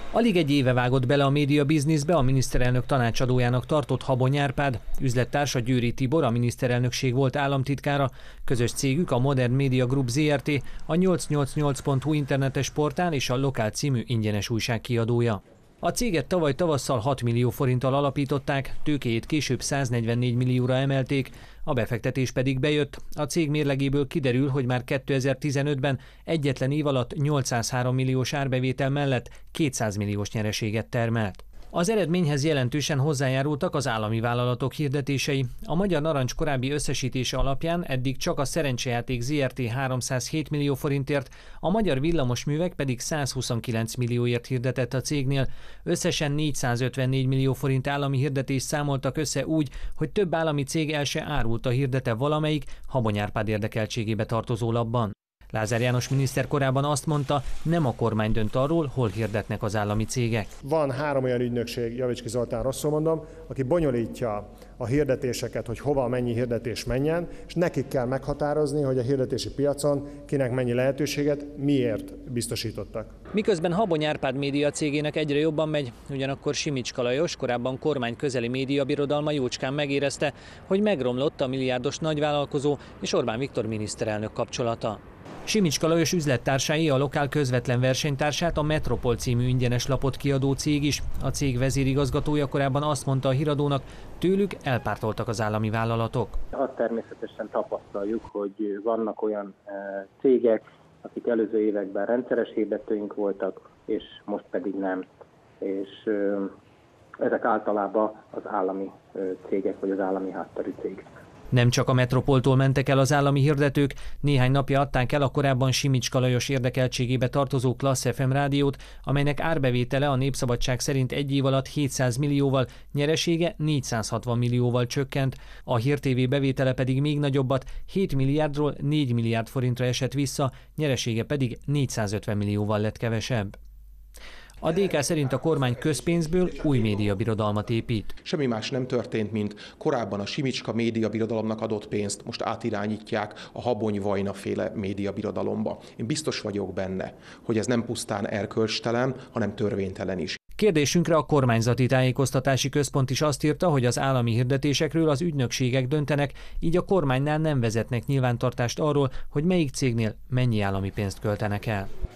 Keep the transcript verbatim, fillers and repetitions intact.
Alig egy éve vágott bele a média bizniszbe a miniszterelnök tanácsadójának tartott Habony Árpád, üzlettársa Győri Tibor, a miniszterelnökség volt államtitkára, közös cégük a Modern Media Group zé er té, a nyolc nyolc nyolc pont hu internetes portál és a Lokál című ingyenes újság kiadója. A céget tavaly tavasszal hat millió forinttal alapították, tőkéjét később száznegyvennégy millióra emelték, a befektetés pedig bejött. A cég mérlegéből kiderül, hogy már kétezer-tizenötben egyetlen év alatt nyolcszázhárom milliós árbevétel mellett kétszáz milliós nyereséget termelt. Az eredményhez jelentősen hozzájárultak az állami vállalatok hirdetései. A Magyar Narancs korábbi összesítése alapján eddig csak a Szerencsejáték zé er té háromszázhét millió forintért, a Magyar Villamosművek pedig százhuszonkilenc millióért hirdetett a cégnél. Összesen négyszázötvennégy millió forint állami hirdetést számoltak össze úgy, hogy több állami cég el se árulta hirdete valamelyik Habony Árpád érdekeltségébe tartozó labban. Lázár János miniszter korábban azt mondta, nem a kormány dönt arról, hol hirdetnek az állami cégek. Van három olyan ügynökség, Javicski Zoltán, rosszul mondom, aki bonyolítja a hirdetéseket, hogy hova mennyi hirdetés menjen, és nekik kell meghatározni, hogy a hirdetési piacon kinek mennyi lehetőséget miért biztosítottak. Miközben Habony Árpád média cégének egyre jobban megy, ugyanakkor Simicska Lajos, korábban kormány közeli médiabirodalma jócskán megérezte, hogy megromlott a milliárdos nagyvállalkozó és Orbán Viktor miniszterelnök kapcsolata. Simicska Lajos üzlettársai a Lokál közvetlen versenytársát, a Metropol című ingyenes lapot kiadó cég is. A cég vezérigazgatója korábban azt mondta a híradónak, tőlük elpártoltak az állami vállalatok. Azt természetesen tapasztaljuk, hogy vannak olyan cégek, akik előző években rendszeres hirdetőink voltak, és most pedig nem. És ezek általában az állami cégek, vagy az állami hátterű cégek. Nem csak a Metropoltól mentek el az állami hirdetők, néhány napja adták el a korábban Simicska Lajos érdekeltségébe tartozó Klassz ef em rádiót, amelynek árbevétele a Népszabadság szerint egy év alatt hétszáz millióval, nyeresége négyszázhatvan millióval csökkent, a Hír té vé bevétele pedig még nagyobbat, hét milliárdról négy milliárd forintra esett vissza, nyeresége pedig négyszázötven millióval lett kevesebb. A dé ká szerint a kormány közpénzből új médiabirodalmat épít. Semmi más nem történt, mint korábban a Simicska médiabirodalomnak adott pénzt, most átirányítják a Habony-Vajna féle médiabirodalomba. Én biztos vagyok benne, hogy ez nem pusztán erkölcstelen, hanem törvénytelen is. Kérdésünkre a kormányzati tájékoztatási központ is azt írta, hogy az állami hirdetésekről az ügynökségek döntenek, így a kormánynál nem vezetnek nyilvántartást arról, hogy melyik cégnél mennyi állami pénzt költenek el.